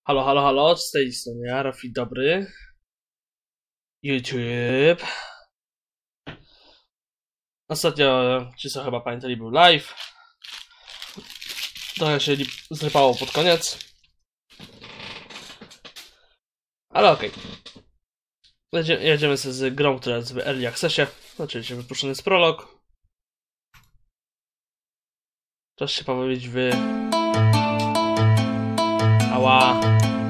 Halo, halo, halo, z tej strony ja, Rafi Dobry. YouTube. Ostatnio, ci co chyba pamiętali, był live. Trochę się zrypało pod koniec. Ale okej. Jedziemy sobie z grą, która jest w Early Accessie. Oczywiście wypuszczony jest prolog. Czas się pobawić w... Ała.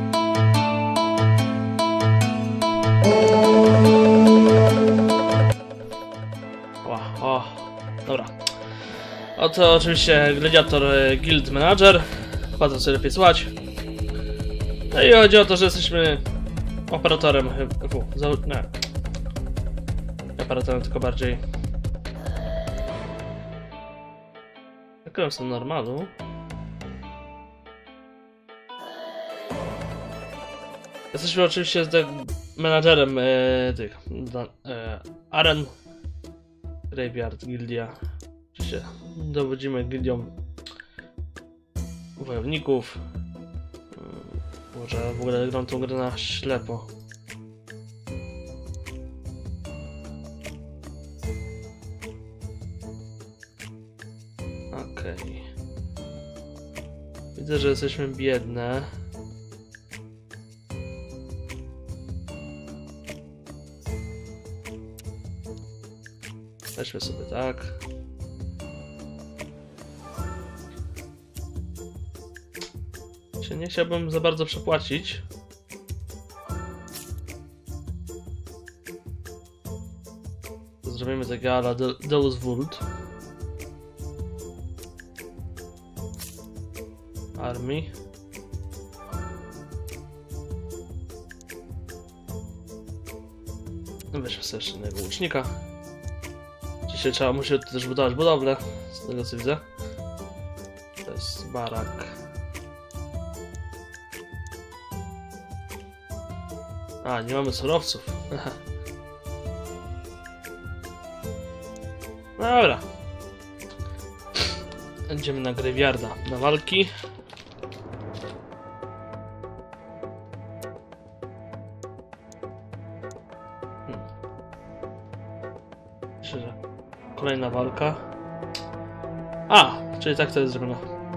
O, dobra. Oto oczywiście Gladiator Guild Manager. Chyba to sobie lepiej słuchać. No i chodzi o to, że jesteśmy operatorem nie operatorem, tylko bardziej jaką są normalu. Jesteśmy oczywiście z menadżerem tych aren Graveyard Gildia. Oczywiście dowodzimy gildią wojowników. Może w ogóle gram tą grę na ślepo. Okej. Widzę, że jesteśmy biedne. Weźmy sobie tak. Nie chciałbym za bardzo przepłacić. Zrobimy takie ala Deus Vult. Armii. No weźmy sobie jeszcze jednego łucznika. Dzisiaj musi też budować budowlę, z tego co widzę. To jest barak. A, nie mamy surowców. Dobra. Idziemy na Graveyarda, na walki. Myślę, że kolejna walka. A, czyli tak to jest zrobione.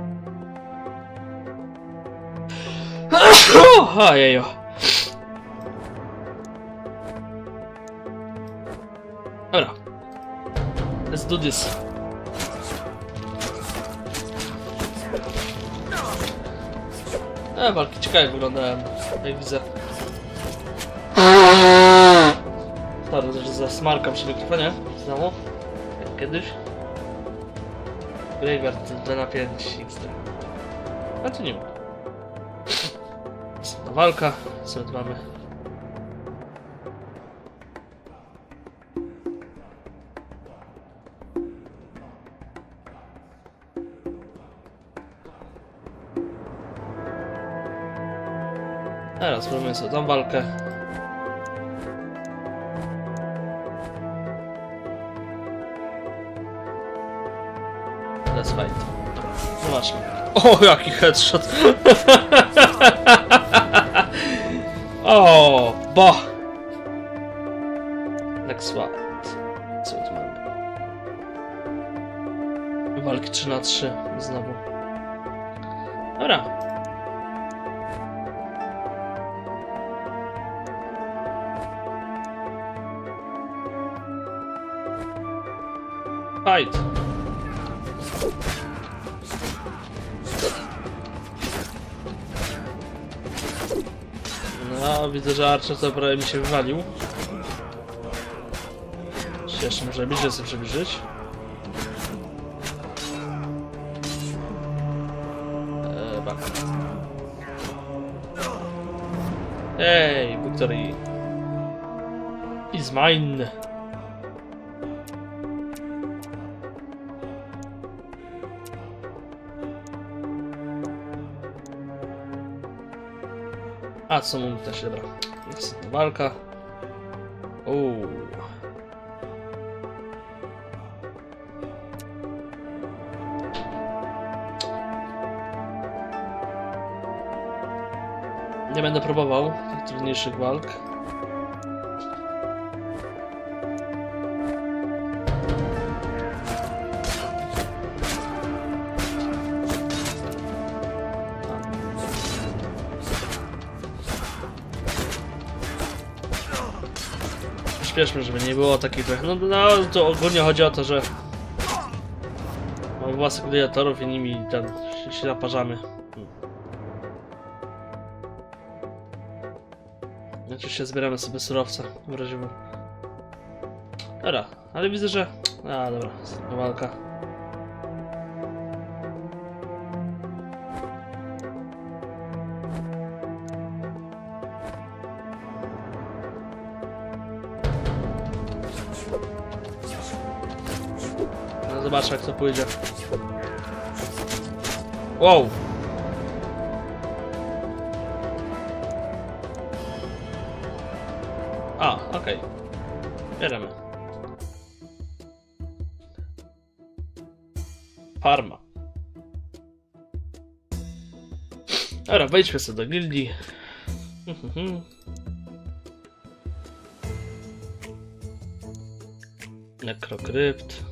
Ojejo. Dobra. Let's do this. Walki ciekawie wyglądają, jak widzę. Stary, że zasmarkam się mikrofonie. Znowu. Jak kiedyś. Graveyard 2 na 5 XD. A tu nie ma. Następna walka. Co tu mamy? Teraz spróbujmy sobie tą walkę. Let's fight. Zobaczmy. O, jaki headshot! O, bo! Next fight. Co tu mamy? Walki 3 na 3 znowu. Dobra. Fight. No, widzę, że Archer to prawie mi się wywalił. Jeszcze może bliżej sobie przybliżyć. Back. Hey, victory is mine. A, co mu też, dobra. Jest walka. Nie będę próbował tych trudniejszych walk. Przyspieszmy, żeby nie było takich trochę. No to ogólnie chodzi o to, że mam własnych gladiatorów i nimi ten się naparzamy. Oczywiście zbieramy sobie surowce w razie. Dobra, ale widzę, że... A dobra, walka. No zobaczę, jak to pójdzie. Wow! A, okej. Bieremy. Farma. Dobra, wejdźmy sobie do gildii. Nekrokrypt.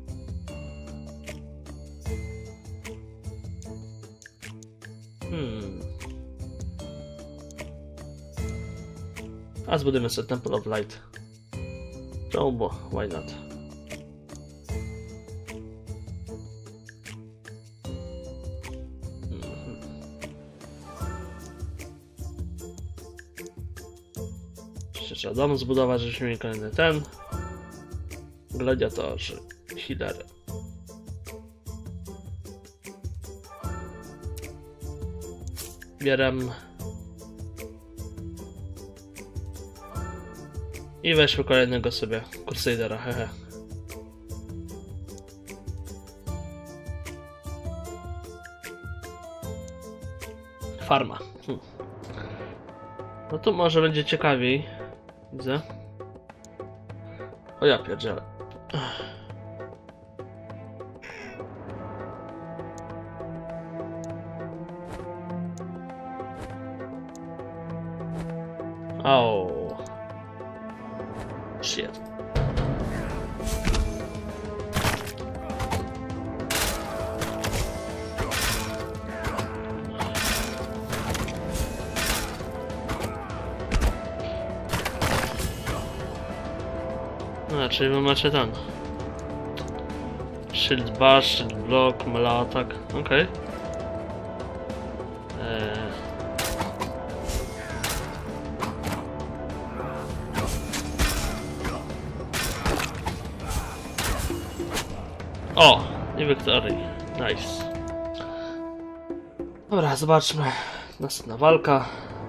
A zbudujemy sobie Temple of Light. Czemu, bo why not? Jeszcze trzeba dom zbudować, żebyśmy mieli kolejny ten. Gladiatorzy, healery. Bieram. I weźmy kolejnego sobie Crusadera, hehe. Farma. No to może będzie ciekawiej. Widzę. O ja pierdzielę. Oh. Shit. A, czyli wy macie ten. Shield bash, shield block, melee attack. Okej. O! I Victory. Nice. Dobra, zobaczmy. Następna walka.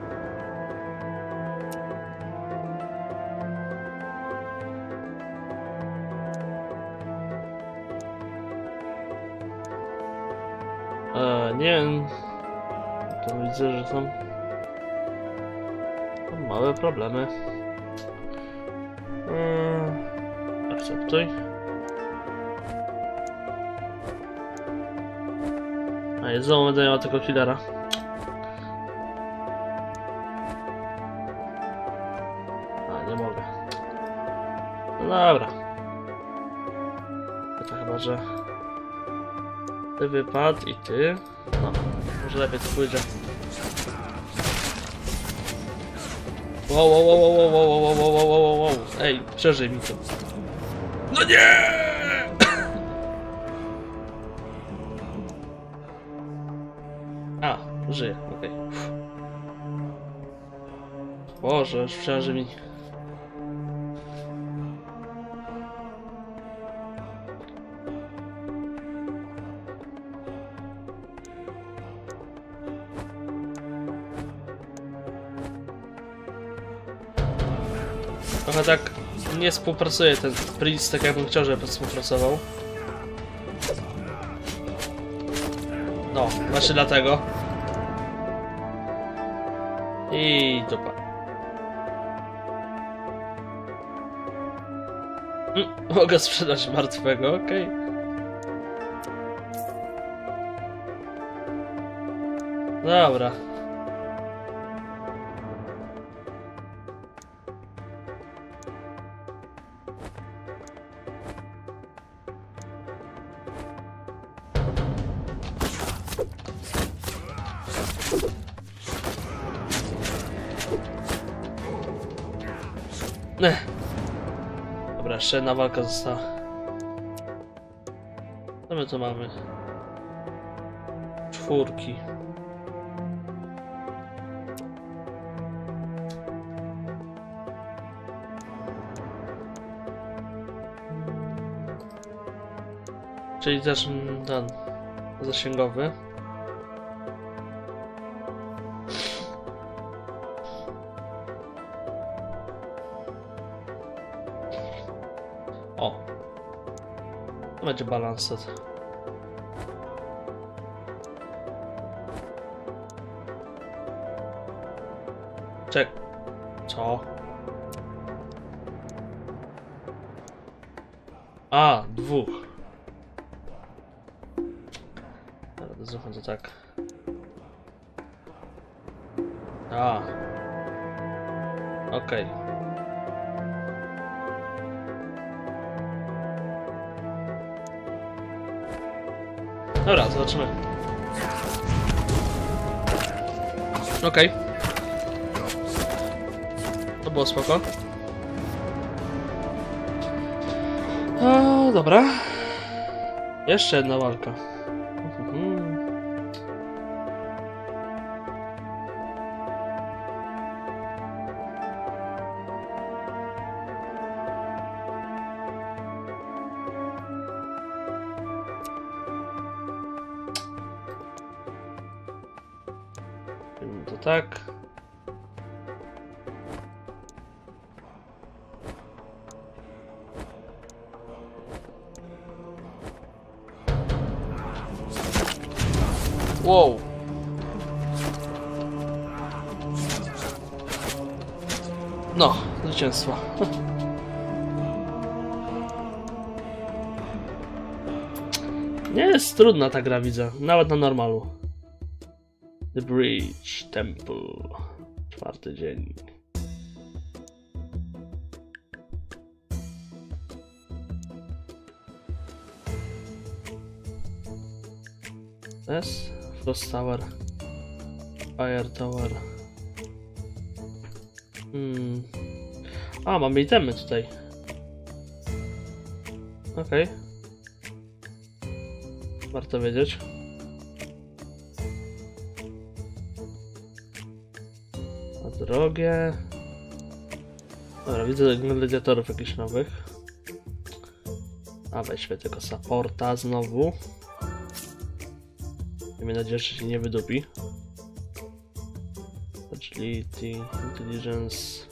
Nie wiem. To widzę, że są małe problemy. Akceptuj. A jest znowu będę miał tego killera. A, nie mogę. No dobra. To chyba, że ty wypadł i ty. No, może lepiej to pójdzie. Wow, wow, wow, wow, wow, wow, wow, wow, wow, wow. Ej, przeżyj mi to. No nie! A, żyje, okej. Boże, już przeżyj mi. Trochę tak nie współpracuje ten Prince, tak jakbym chciał, żeby współpracował. No, właśnie dlatego. I dupa. Mogę sprzedać martwego, okej. Dobra. Dobra, jeszcze jedna walka została. Co my tu mamy? Czwórki. Czyli też ten zasięgowy. O! To będzie balansat. Czek. Co? A, dwóch. Dobra, zróbmy to tak. A. Okej. Dobra, zobaczymy. Okej. To było spoko. O, dobra. Jeszcze jedna walka. To tak. Wow. No, zwycięstwo. Nie jest trudna ta gra, widzę. Nawet na normalu. The Bridge Temple. 4. dzień. Yes. Frost Tower. Fire Tower. A, mamy itemy tutaj. Okej. Warto wiedzieć. A drogie. Dobra, widzę gladiatorów jakichś nowych. A weźmy tego supporta znowu. Miejmy nadzieję, że się nie wydupi. Agility, Intelligence.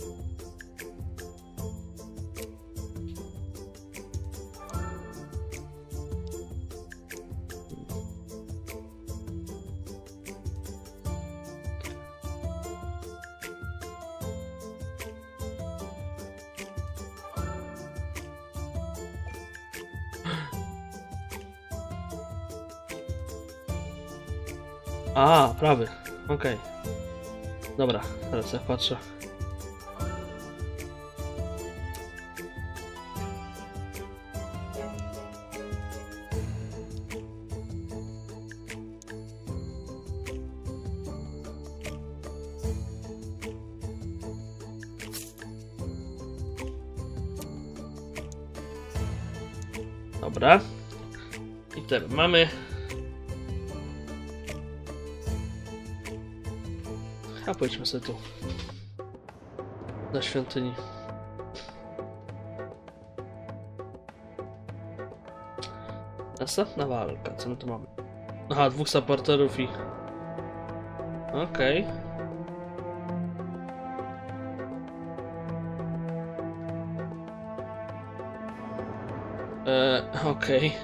A, prawy. Okej. Dobra, teraz jak patrzę. Dobra. I teraz mamy. A pójdźmy sobie tu. Do świątyni. Następna walka. Co my tu mamy? Aha, 2 supporterów i... Okej. Okej.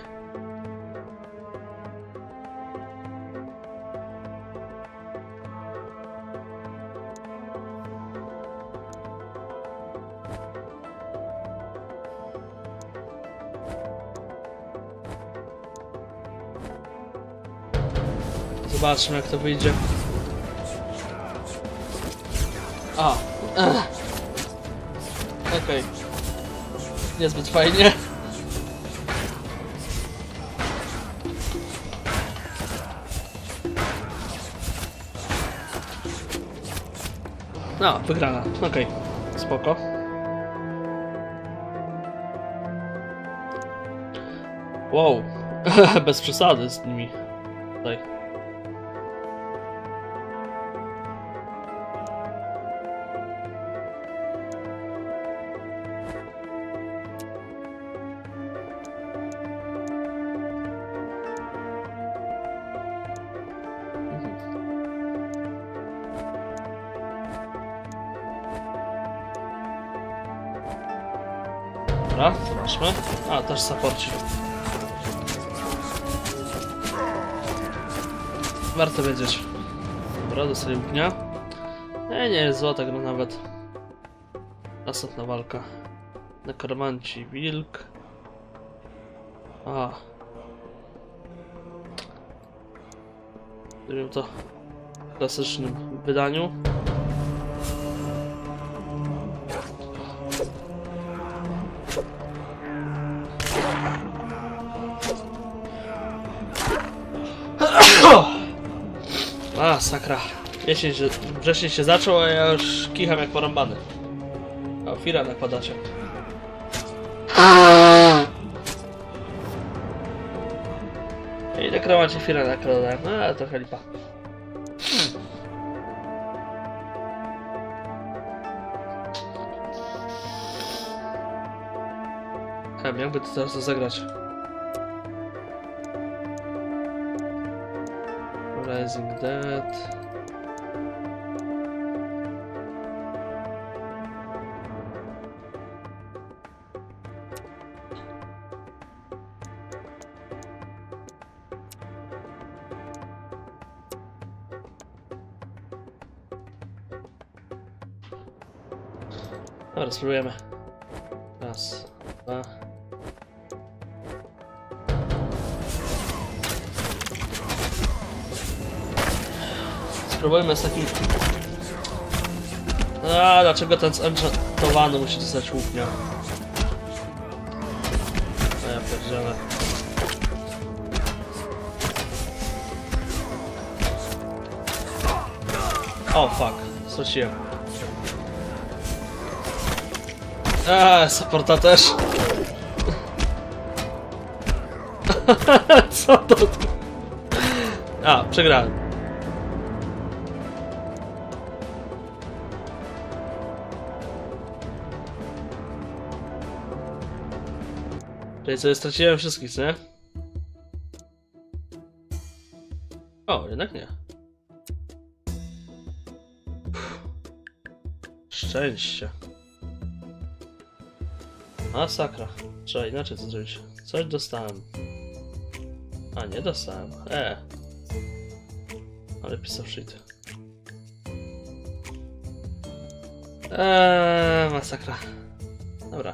Zobaczmy, jak to wyjdzie. A. Okej. Niezbyt fajnie. No, wygrana. Okej. Spoko. Wow, bez przesady z nimi. Tutaj. Dobra, zobaczmy. A, też supporci. Warto wiedzieć. Dobra, dostali ognia. Nie jest zła ta gra nawet. Następna walka. Nekromanci, wilk. A. Zrobimy to w klasycznym wydaniu. A, sakra. Wrzesień się zaczął, a ja już kicham jak porąbany. O, Fira nakładacie. I nekromancie Fira nakładają. No, ale trochę lipa. Jakby to teraz zagrać? Rising Dead. Dobra, spróbujemy. Raz, dwa. Spróbujmy z takim... A, dlaczego ten zenchantowany musi dostać łupnia? A ja pierdzielę. O, fuck. Straciłem. Supporta też. Co to? A, przegrałem. Czyli co, straciłem wszystkich, co nie? O, jednak nie. Szczęście. Masakra. Trzeba inaczej to zrobić. Coś dostałem. A, nie dostałem. Ale pisał shit. Masakra. Dobra.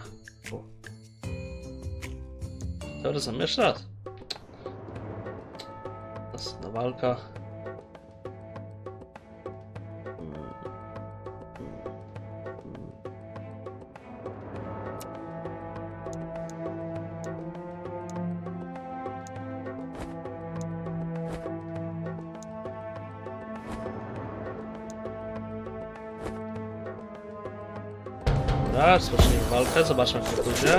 Dobra, jeszcze raz. Następna walka. Dobra, rozpocznijmy walkę, zobaczmy jak to pójdzie.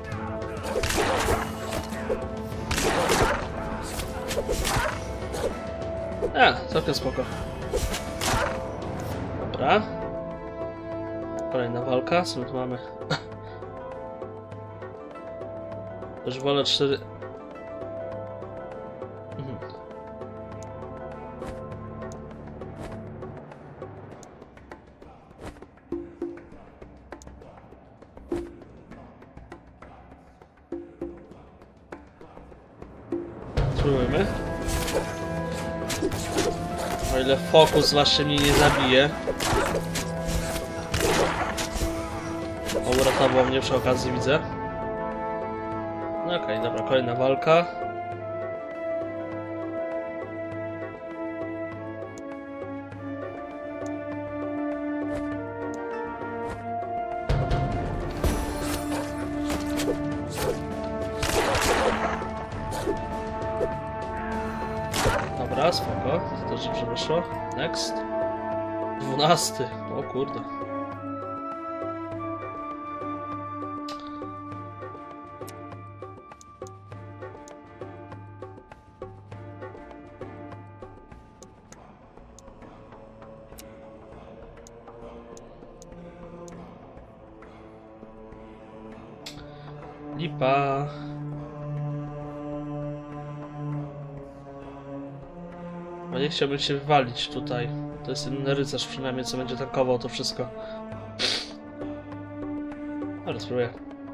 Całkiem spoko. Dobra. Kolejna walka, co my tu mamy? Już wolę 4... Spróbujmy. O ile fokus właśnie mnie nie zabije. O, uratował mnie przy okazji, widzę. No okej, dobra, kolejna walka. Dobra, spoko. To też dobrze wyszło. Next. 12. O kurde. Lipa. No nie chciałbym się wywalić tutaj. To jest inny rycerz przynajmniej, co będzie tankował to wszystko. Ale spróbuję.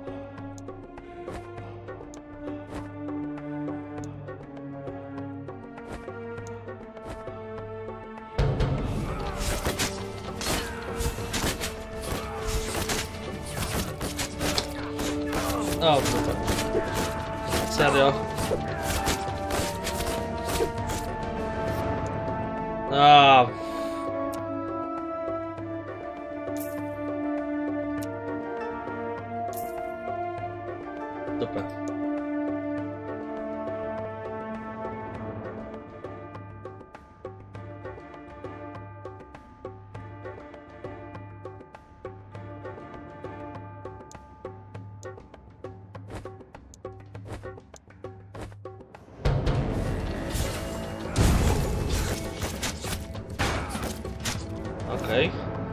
O, super. Serio? A. Dupę. Okej.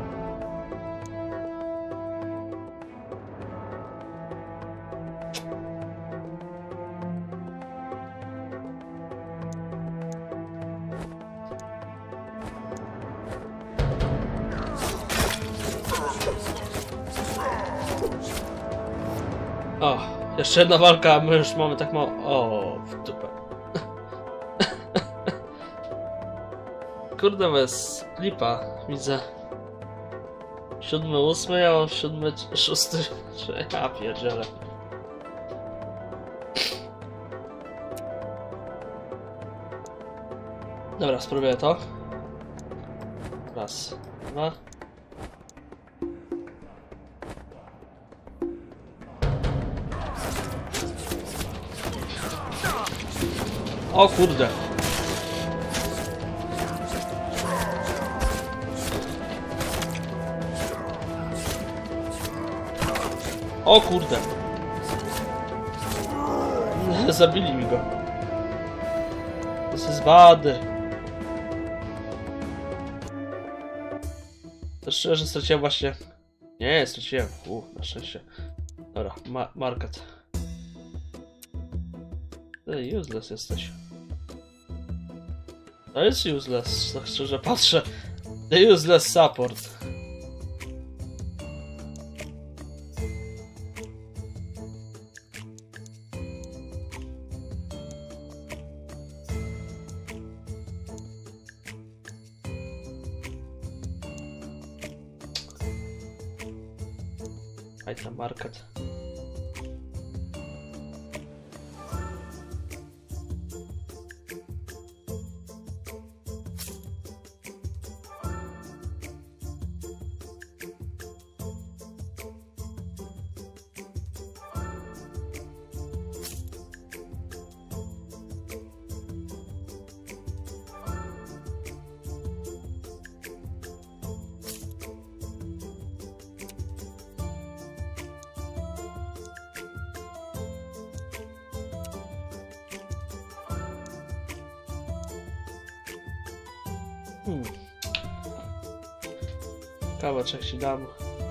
O, jeszcze jedna walka, a my już mamy tak mało. O, w dupę. Kurde, bez lipa, widzę. 7, 8, ja mam 7, 6, ja pierdzielę. Dobra, spróbuję to. Raz, dwa. O kurde. O kurde. Zabili mi go. To jest bady. To szczerze straciłem właśnie. Nie, straciłem. Na szczęście. Dobra, market. Ty useless jesteś. To jest useless, tak szczerze patrzę. The useless support. Item market. Kawałek ci dam.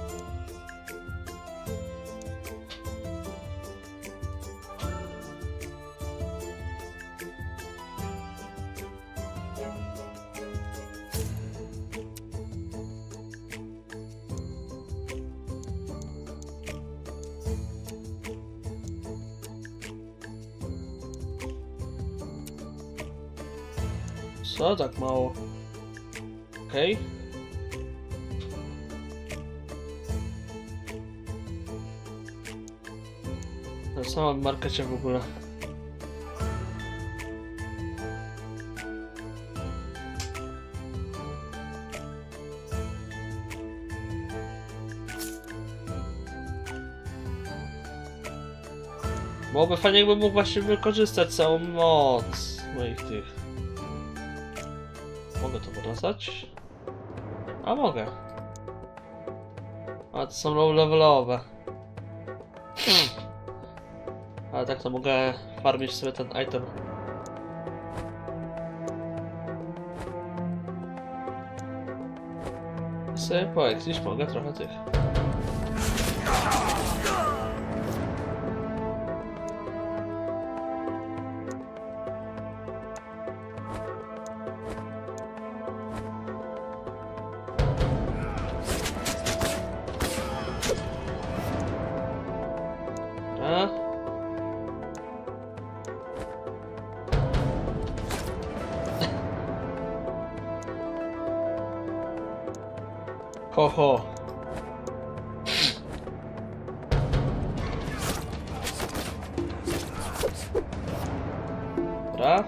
Co tak mało? Okej. To sama w markecie w ogóle. Byłoby fajnie, jakbym mógł właśnie wykorzystać całą moc moich tych. Mogę to wracać? A mogę. A to są low levelowe. Ale tak to mogę farmić sobie ten item. I sobie poeksić mogę trochę tych. Ho, ho. Dobra.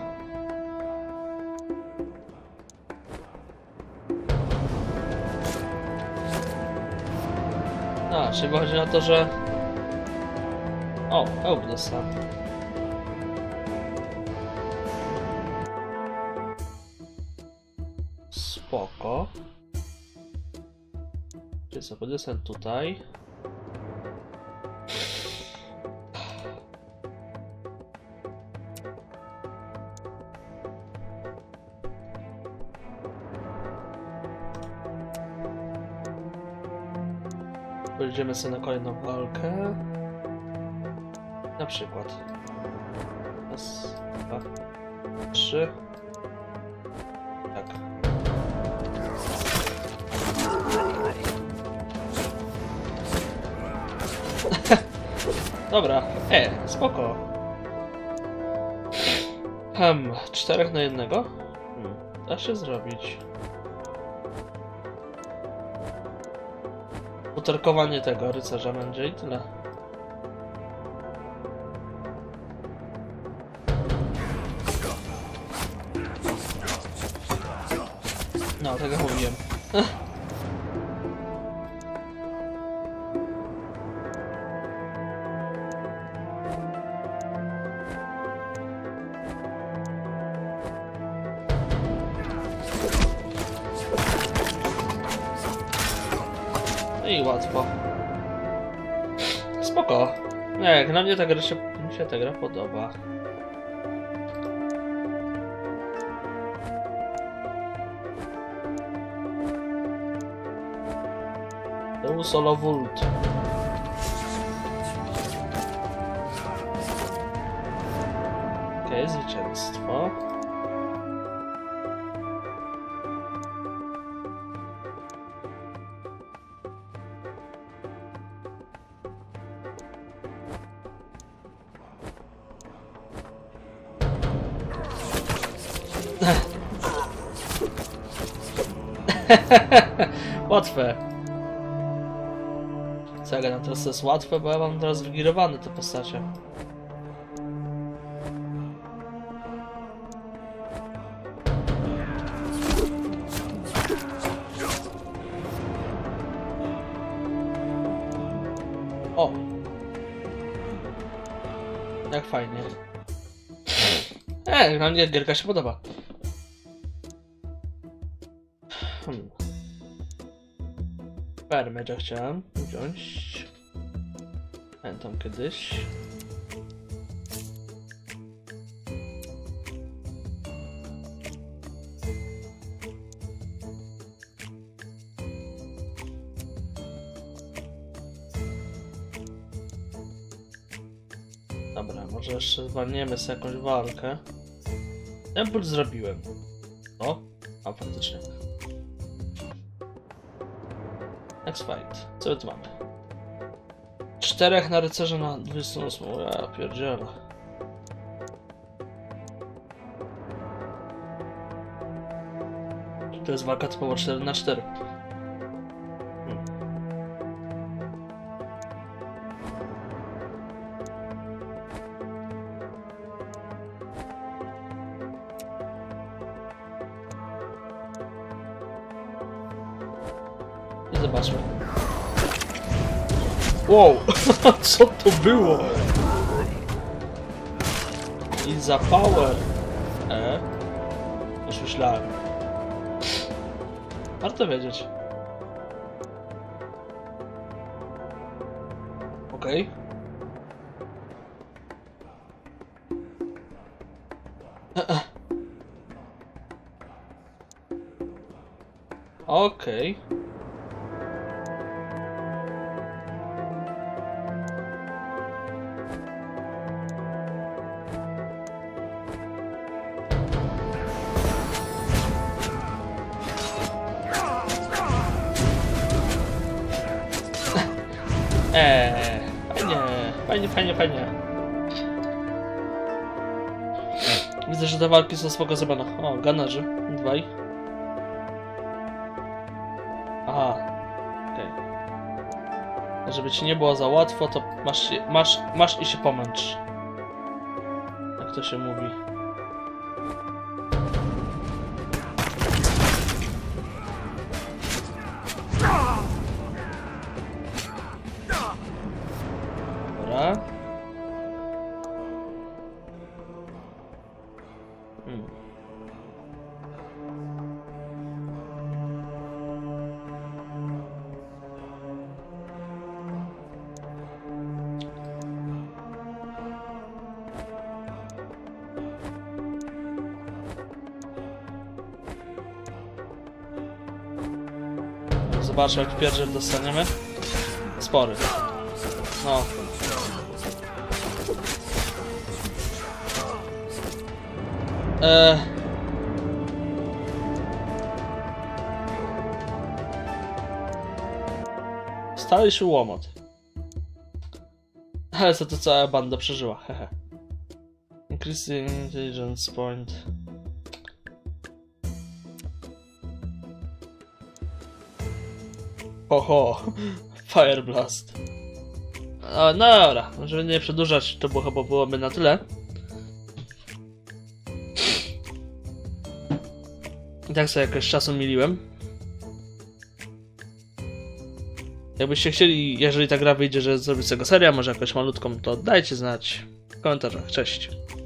A, czyli wychodzi na to, że... O, hełm dostałem. Spoko. Czyli co, podniosę tutaj. Pójdziemy sobie na kolejną walkę. Na przykład. Raz, dwa, trzy. Tak. Dobra, spoko. 4 na 1. Da się zrobić. Utarkowanie tego rycerza będzie i tyle. No, tak jak mówiłem. No i łatwo. Spoko. Nie, jak na mnie ta gra mi się ta gra podoba. Solo Vult. Okej, zwycięstwo. Łatwe. Co ja teraz to jest łatwe, bo ja mam teraz wygirowane te postacie. O! Jak fajnie. Na mnie gierka się podoba. Permedża chciałem wziąć. Pamiętam kiedyś. Dobra, może jeszcze zwalniemy sobie jakąś walkę. Temple zrobiłem. O, a faktycznie. Next fight. Co my tu mamy? 4 na rycerza na 28. Ja pierdzielę. To jest walka typowo 4 na 4. I zobaczmy. Wow! Co to było? I za power. Już myślałem. Warto wiedzieć. Okej. Okej. Fajnie. Widzę, że te walki są spoko zrobione. O, ganarzy. Dwaj. Aha. Okej. Żeby ci nie było za łatwo, to masz i się pomęcz. Jak to się mówi. Dobra. Zobaczmy, jak pierdziel dostaniemy. Spory. No. Staliśmy łomot. Ale co to cała banda przeżyła, hehe. Increasing intelligence point. Oho, Fire Blast. No dobra, żeby nie przedłużać, to chyba byłoby na tyle. I tak sobie jakoś czasu miliłem. Jakbyście chcieli, jeżeli ta gra wyjdzie, że zrobić z tego serię, może jakąś malutką, to dajcie znać w komentarzach. Cześć.